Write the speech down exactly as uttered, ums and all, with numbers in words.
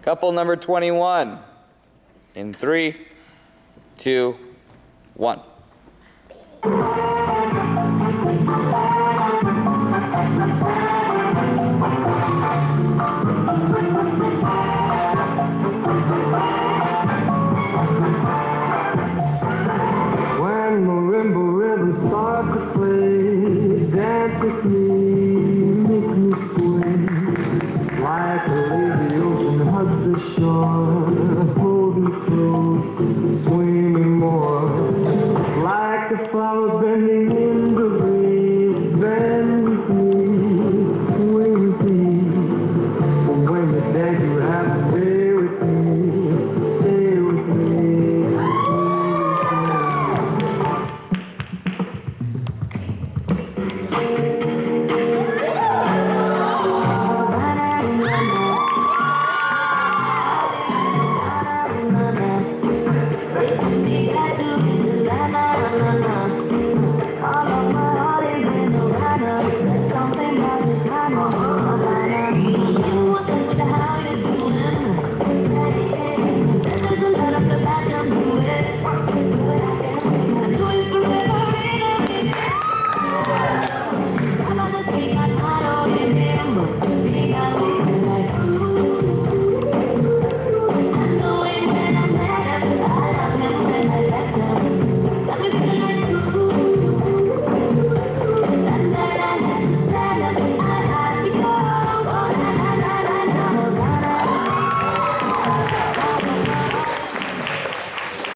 Couple number twenty-one. In three, two, one. When marimba rhythms start to play, dance with me, make me sway. Like a lazy ocean hugs the shore, hold me close, swing me more. Like the flowers bending in the breeze, bend with me, swing with me. When you dance, you have to stay with me, stay with me.